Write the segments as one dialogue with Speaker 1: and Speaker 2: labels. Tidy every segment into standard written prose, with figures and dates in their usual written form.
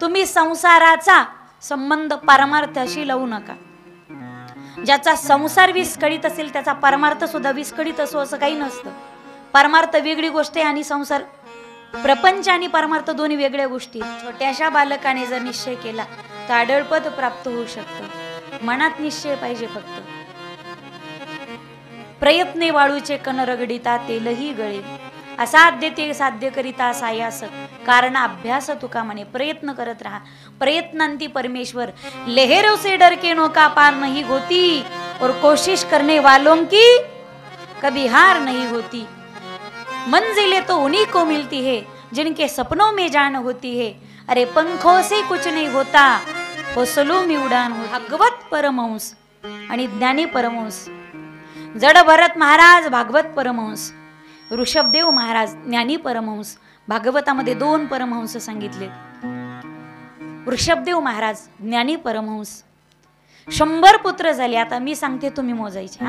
Speaker 1: तुम्ही संसाराचा संबंध परमार्थाशी लावू नका. ज्याचा संसार विस्कळीत असेल त्याचा परमार्थ सुद्धा विस्कळीत असो असं काही नसतं. परमार्थ वेगळी गोष्ट आहे आणि संसार, प्रपंच आणि परमार्थ दोन्ही वेगळ्या गोष्टी. छोट्याशा बालकाने जर निश्चय केला तर आढळपद प्राप्त होऊ शकतं. मनात निश्चय पाहिजे फक्त. प्रयत्ने वाळूचे कण रगडिता तेलही गळे, असाध्य ते साध्य करिता सायास कारण अभ्यास तुका म्हणे. प्रयत्न करत राहा. प्रयत्नांती परमेश्वर. लहरों से डर के नौका पार नहीं होती और कोशिश करने वालों की कभी हार नहीं होती. मंजिलें तो उन्हीं को मिलती है जिनके सपनों में जान होती है. अरे पंखों से कुछ नहीं होता, हौसलों में उड़ान हो. भागवत परमहंस आणि ज्ञानी परमहंस. जड भरत महाराज भागवत परमहंस, ऋषभदेव महाराज ज्ञानी परमहंस. भागवतामध्ये 2 परमहंस सांगितले. ऋषभदेव महाराज ज्ञानी परमहंस. 100 पुत्र झाले. आता मी सांगते तुम्ही मोजायचे.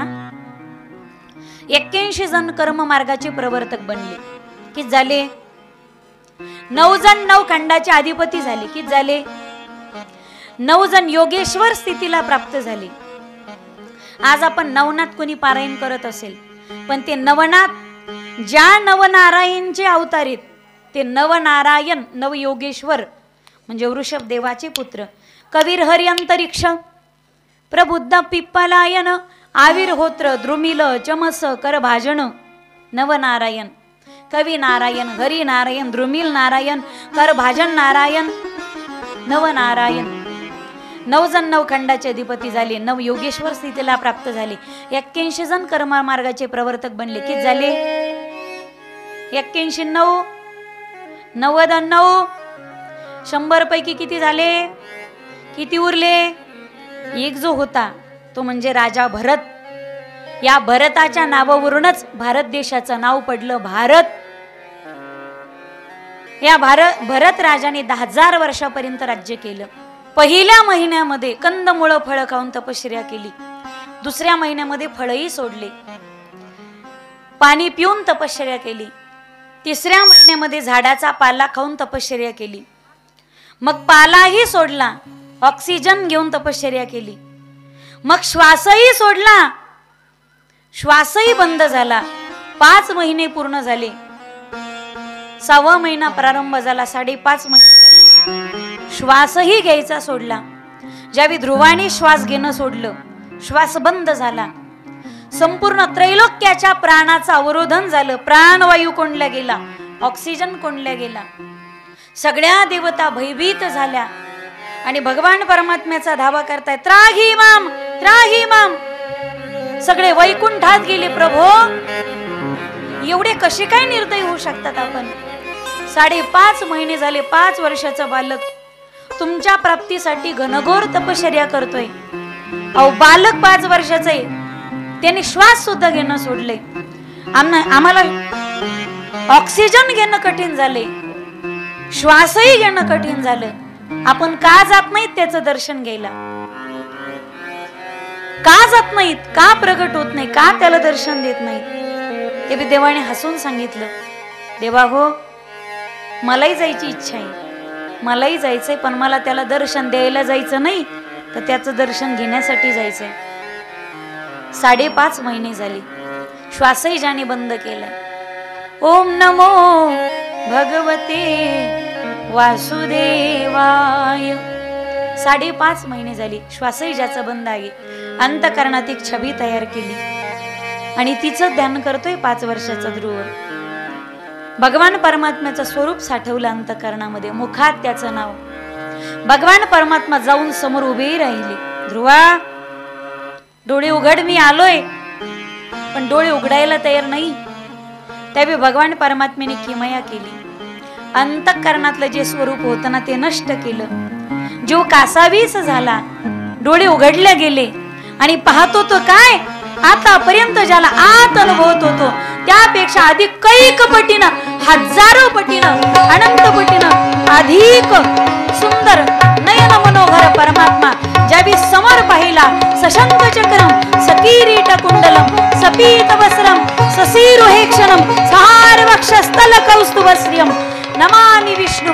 Speaker 1: 81 जण कर्म मार्गाचे प्रवर्तक बनले. किती झाले? 9 जण 9 खंडाचे अधिपती झाले. किती झाले? 9 जण योगेश्वर स्थितीला प्राप्त झाले. आज आपण नवनाथ कोणी पारायण करत असेल, पण ते नवनाथ ज्या नवनारायणचे अवतार आहेत ते नवनारायण नवयोगेश्वर म्हणजे वृषभ देवाचे पुत्र. कवीर हरी अंतरिक्ष प्रबुद्ध पिप्पलायन आविर्होत्र द्रुमिल चमस कर भाजन. नवनारायण, कवी नारायण, हरी नारायण, द्रुमिल नारायण, कर भाजन नारायण, नवनारायण. 9 जण 9 खंडाचे अधिपती झाले. 9 योगेश्वर स्थितीला प्राप्त झाले. 81 जण कर्म मार्गाचे प्रवर्तक बनले. किती झाले? 81 9 90 9 100 पैकी किती झाले? किती उरले? एक जो होता तो म्हणजे राजा भरत. या भरताच्या नावावरूनच भारत देशाचं नाव पडलं भारत. या भरत राजाने 10,000 वर्षापर्यंत राज्य केलं. पहिल्या महिन्यामध्ये कंदमुळं फळं खाऊन तपश्चर्या केली. दुसऱ्या महिन्यामध्ये फळही सोडले. पाणी पिऊन तपश्चर्या केली. तिसऱ्या महिन्यामध्ये झाडाचा पाला खाऊन तपश्चर्या केली. मग पालाही सोडला. ऑक्सिजन घेऊन तपश्चर्या केली. मग श्वासही सोडला. श्वासही बंद झाला. 5 महिने पूर्ण झाले. 6वा महिना प्रारंभ झाला. 5.5 महिने झाले. श्वासही घ्यायचा सोडला. ज्यावेळी ध्रुवाने श्वास घेणं सोडलं, श्वास बंद झाला. संपूर्ण त्रैलोक्याच्या प्राणाचं अवरोधन झालं. प्राणवायू कोंडला गेला, ऑक्सिजन कोंडला गेला. सगळ्या देवता भयभीत झाल्या आणि भगवान परमात्म्याचा धावा करताय, त्राही माम, त्राही माम. सगळे वैकुंठात गेले. प्रभो, एवढे कसे काय निर्दयी होऊ शकतात आपण? 5.5 महिने झाले. 5 वर्षाचा बालक तुमच्या प्राप्तीसाठी घनघोर तपश्चर्या करतोय. अहो, बालक 5 वर्षाचं आहे, त्याने श्वास सुद्धा घेणं सोडले. आम्हाला ऑक्सिजन घेणं कठीण झाले, श्वासही घेणं कठीण झालं. आपण का जात नाहीत त्याचं दर्शन घ्यायला? का जात नाहीत? का प्रगट होत नाही? का त्याला दर्शन देत नाहीत? ते देवाने हसून सांगितलं, देवा हो, मलाही जायची इच्छा आहे, मलाही जायचंय, पण मला त्याला दर्शन द्यायला जायचं नाही, तर त्याचं दर्शन घेण्यासाठी जायचंय. 5.5 महिने झाले. श्वासही ज्याने बंद केलाय. ओम नमो भगवते वासुदेवाय. 5.5 महिने झाली. श्वासही ज्याचा बंद आहे. अंतःकरणात एक छबी तयार केली आणि तिचं ध्यान करतोय 5 वर्षाचा ध्रुव. भगवान परमात्म्याचं स्वरूप साठवलं अंतःकरणामध्ये. मुखात त्याचं नाव. भगवान परमात्मा जाऊन समोर उभे राहिले. ध्रुवा, डोळे उघड, मी आलोय. पण डोळे उघडायला तयार नाही. त्यावेळी भगवान परमात्म्याने किमया केली. अंतःकरणातलं जे स्वरूप होतं ना ते नष्ट केलं. जीव कासावीस झाला. डोळे उघडले गेले आणि पाहतो तो काय आतापर्यंत ज्याला आत अनुभवत होतो त्यापेक्षा अधिक कैक पटीनं, हजारो पटीनं, अनंत पटीनं अधिक सुंदर नयन मनोहर परमात्मा ज्यावेळी समोर पाहिला. सशंक चक्रम सकीरीट कुंडलम सपीत वस्त्रम ससीरुहे क्षणम सहार वक्षस्थल कौस्तुभश्रियम नमामि विष्णु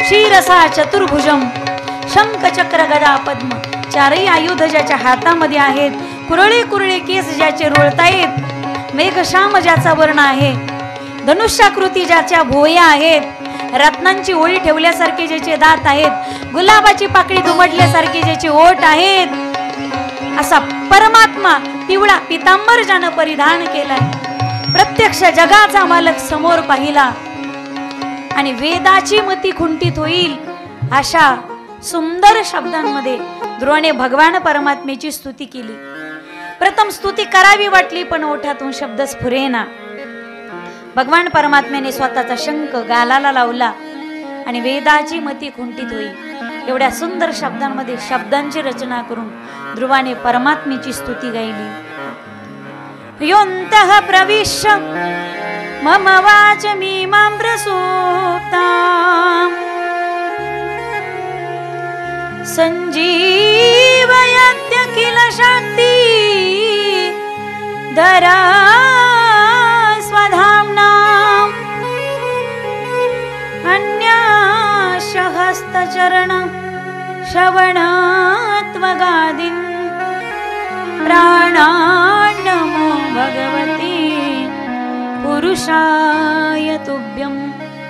Speaker 1: क्षीरसा चतुर्भुजम शंख चक्र गदा पद्म चारही आयुध ज्याच्या हातामध्ये आहेत, कुरळे कुरळे केस ज्याचे रुळतायत, मेघश्याम ज्याचा वर्ण आहे, धनुष्याकृती ज्याच्या भुवया आहेत, रत्नांची ओळी ठेवल्यासारखे ज्याचे दात आहेत, गुलाबाची पाकळी दुमडल्यासारखे ज्याचे ओठ आहेत, असा परमात्मा पिवळा पितांबर ज्यानं परिधान केलाय, प्रत्यक्ष जगाचा मालक समोर पाहिला आणि वेदाची मती खुंटीत होईल अशा सुंदर शब्दांमध्ये ध्रुवाने भगवान परमात्मेची स्तुती केली. प्रथम स्तुती करावी वाटली पण ओठातून शब्द स्फुरेना. भगवान परमात्म्याने स्वतःचा शंख गालाला लावला आणि वेदाची मती खुंटीत होईल एवढ्या सुंदर शब्दांमध्ये शब्दांची रचना करून ध्रुवाने परमात्मेची स्तुती गायली. योऽन्तः प्रविश्य मम वाचमीमां प्रसूप्ताम् संजीवयत्यखिल शक्ति धरा स्वधाम्ना अन्याशहस्तचरण श्रवणात्वगादिन् प्राणान्नमो भगवती पुरुषाय तुभ्यम्.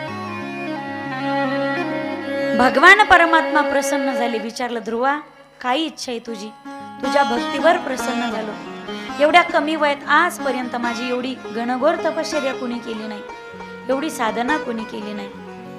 Speaker 1: भगवान परमात्मा प्रसन्न झाले. विचारलं, ध्रुवा काय इच्छा आहे तुझी? तुझ्या भक्तीवर प्रसन्न झालो. एवढ्या कमी वयात आजपर्यंत माझी एवढी गणगोर तपश्चर्या कोणी केली नाही, एवढी साधना कोणी केली नाही.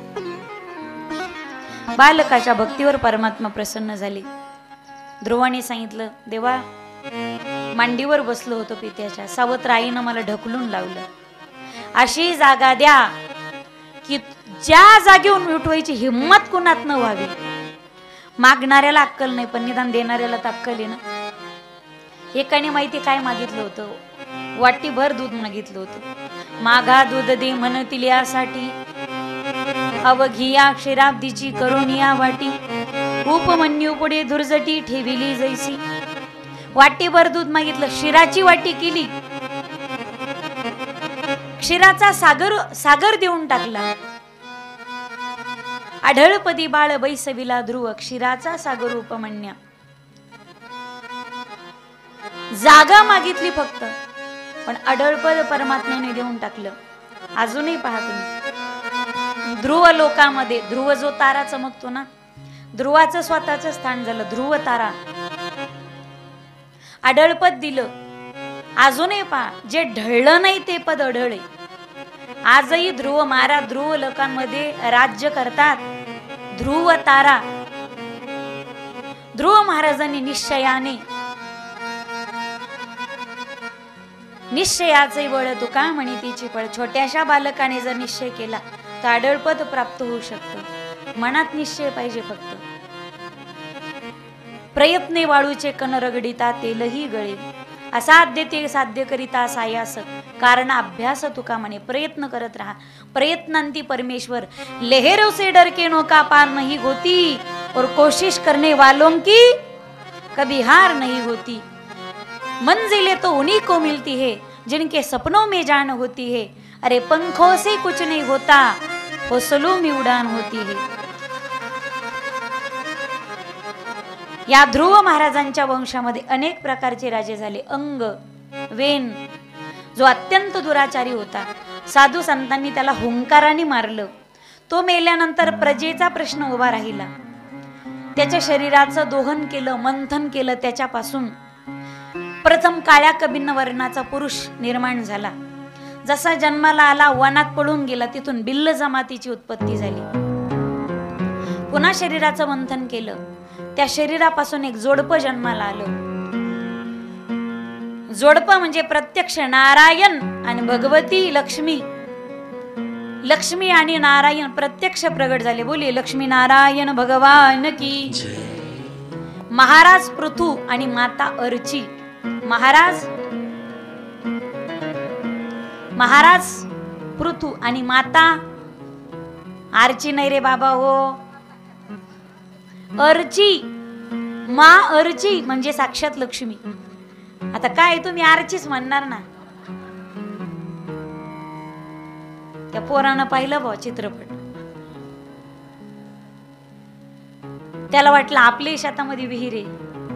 Speaker 1: बालकाच्या भक्तीवर परमात्मा प्रसन्न झाले. ध्रुवाने सांगितलं, देवा मांडीवर बसलो होतो पित्याच्या, सावत्र आईनं मला ढकलून लावलं. अशी जागा द्या की ज्या जागेहून उठवायची हिम्मत कुणात न व्हावी. मागणाऱ्याला अक्कल नाही पण निदान देणाऱ्याला तर अक्कल आहे ना. एकाने माहिती काय मागितलं होतं? वाटीभर दूध मागितलं होतं. मागा दूध दे म्हणतील यासाठी, अवघिया क्षीराब्दीची करुणिया वाटी, उपमन्यू पुढे दुर्जटी ठेविली जैसी. वाटीभर दूध मागितलं, क्षीराची वाटी केली, क्षीराचा सागर देऊन टाकला. आढळपदी बाळ बैसविला ध्रुव, क्षीराचा सागर उपमन्या. जागा मागितली फक्त, पण आढळपद परमात्म्याने देऊन टाकलं. अजूनही पहा तुम्ही ध्रुव लोकामध्ये, ध्रुव जो तारा चमकतो ना, ध्रुवाचं स्वतःचं स्थान झालं ध्रुव तारा. आढळपद दिलं. अजूनही पहा, जे ढळलं नाही ते पद अढळे. आजही ध्रुव महाराज ध्रुव लोकांमध्ये राज्य करतात. ध्रुव तारा. ध्रुव महाराजांनी निश्चयाचे बळ तुका म्हणी तिची फळ. छोट्याशा बालकाने जर निश्चय केला तर आढळपद प्राप्त होऊ शकतं. मनात निश्चय पाहिजे फक्त. प्रयत्ने वाळूचे कण रगडिता तेलही गळे, असाध्य ते साध्य करिता सायास, कारण अभ्यास तुका म्हणे. प्रयत्न करत रहा. प्रयत्नांती परमेश्वर. लहरों से डर के नौका पार नहीं होती, और कोशिश करने वालों की कभी हार नहीं होती. मंजिलें तो उन्हीं को मिलती है जिनके सपनों में जान होती है. अरे पंखों से कुछ नहीं होता, हौसलों में उड़ान होती है. या ध्रुव महाराजांच्या वंशामध्ये अनेक प्रकारचे राजे झाले. अंग, वेन जो अत्यंत दुराचारी होता, साधू संतांनी त्याला हुंकाराने मारलं. तो मेल्यानंतर प्रजेचा प्रश्न उभा राहिला. त्याच्या शरीराचं दोहन केलं, मंथन केलं. त्याच्यापासून प्रथम काळ्या कबिन्न वर्णाचा पुरुष निर्माण झाला. जसा जन्माला आला वनात पळून गेला, तिथून बिल्ल जमातीची उत्पत्ती झाली. पुन्हा शरीराचं मंथन केलं. त्या शरीरापासून एक जोडपं जन्माला आलं. जोडपं म्हणजे प्रत्यक्ष नारायण आणि भगवती लक्ष्मी. लक्ष्मी आणि नारायण प्रत्यक्ष प्रगट झाले. बोलिये लक्ष्मी नारायण भगवान की. महाराज पृथू आणि माता अर्ची. महाराज पृथू आणि माता अर्ची नाही रे बाबा हो, अर्ची. मा अर्ची म्हणजे साक्षात लक्ष्मी. आता काय तुम्ही अर्चीच म्हणणार ना. त्या पोरानं पाहिलं बा चित्रपट. त्याला वाटलं आपल्या शेतामध्ये विहीर आहे.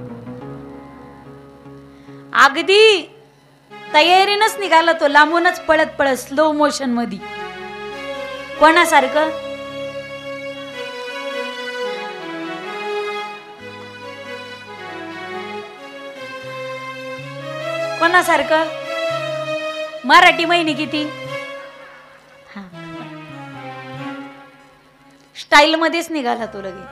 Speaker 1: अगदी तयारीनच निघाला तो, लांबूनच पळत पळत स्लो मोशन मध्ये. कोणासारखं? कोणासारखं? मराठी महिने किती स्टाईल मध्येच निघाला तो लगे.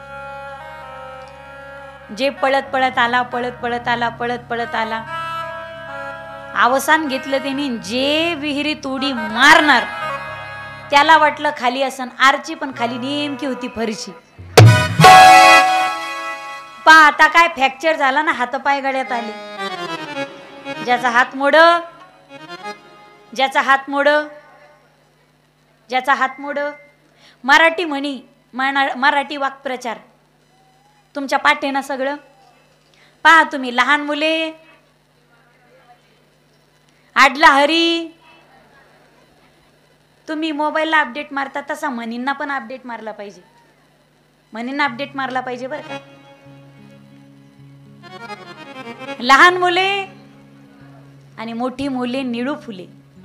Speaker 1: जे पळत पळत आला, पळत पळत आला, पळत पळत आला. अवसान घेतलं त्यांनी. जे विहिरीत उडी मारणार त्याला वाटलं खाली असन आरची, पण खाली नेमकी होती फरशी. पा आता काय फ्रॅक्चर झाला ना, हातपाय गळ्यात आले. ज्याचा हात मोड, ज्याचा हात मोड, ज्याचा हात मोड. मराठी म्हणी, मराठी वाक्प्रचार तुमच्या पाठे ना सगळं. पहा तुम्ही, लहान मुले आडला हरी. तुम्ही मोबाईलला अपडेट मारता तसा म्हणींना पण अपडेट मारला पाहिजे. म्हणींना अपडेट मारला पाहिजे बरं का. लहान मुले आणि मोठी मुले निळू फुले.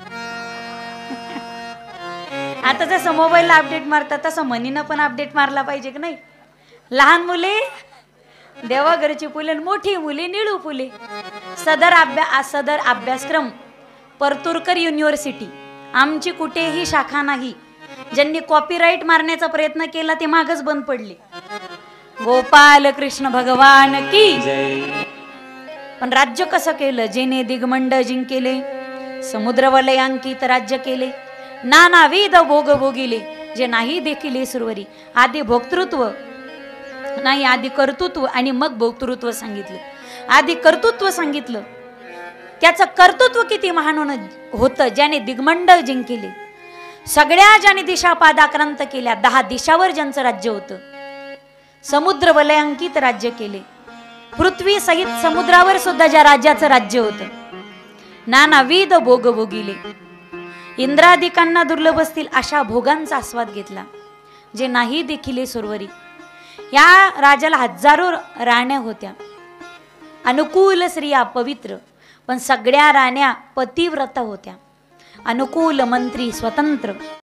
Speaker 1: आता जसं मोबाईलला अपडेट मारता तसं म्हणीनं पण अपडेट मारला पाहिजे की नाही. लहान मुले देवाघरची फुले, मोठी मुले निळू फुले. सदर अभ्यासक्रम परतुरकर युनिव्हर्सिटी, आमची कुठेही शाखा नाही. ज्यांनी कॉपीराईट मारण्याचा प्रयत्न केला ते मागच बंद पडले. गोपाल कृष्ण भगवान की. पण राज्य कसं केलं? जेने दिग्मंड जिंकेले, समुद्र वलयांकित राज्य केले, नानाविध भोग भोगिले, जे नाही देखील सुरवरी. आधी भोक्तृत्व नाही, आधी कर्तृत्व आणि मग भोक्तृत्व सांगितलं. आधी कर्तृत्व सांगितलं. त्याचं कर्तृत्व किती महान होतं, ज्याने दिग्मंड जिंकले, सगळ्या ज्याने दिशा पादाक्रांत केल्या, 10 दिशावर ज्यांचं राज्य होतं, समुद्र वलयांकित राज्य केले, पृथ्वी सहित समुद्रावर सुद्धा ज्या राज्याचं राज्य होतं, नानाविध भोग भोगिले, इंद्रादिकांना दुर्लभ असतील अशा भोगांचा आस्वाद घेतला, जे नाही देखील सुरवरी. या राजाला हजारो राण्या होत्या, अनुकूल स्त्रिया पवित्र, पण सगळ्या राण्या पतिव्रता होत्या. अनुकूल मंत्री स्वतंत्र.